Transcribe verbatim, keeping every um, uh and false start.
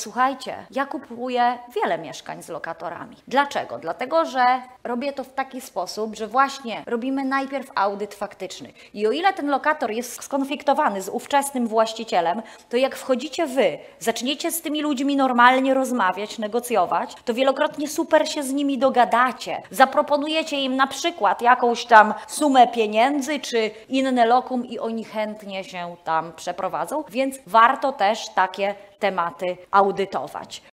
Słuchajcie, ja kupuję wiele mieszkań z lokatorami. Dlaczego? Dlatego, że robię to w taki sposób, że właśnie robimy najpierw audyt faktyczny. I o ile ten lokator jest skonfliktowany z ówczesnym właścicielem, to jak wchodzicie wy, zaczniecie z tymi ludźmi normalnie rozmawiać, negocjować, to wielokrotnie super się z nimi dogadacie. Zaproponujecie im na przykład jakąś tam sumę pieniędzy czy inne lokum i oni chętnie się tam przeprowadzą, więc warto też takie tematy audytować.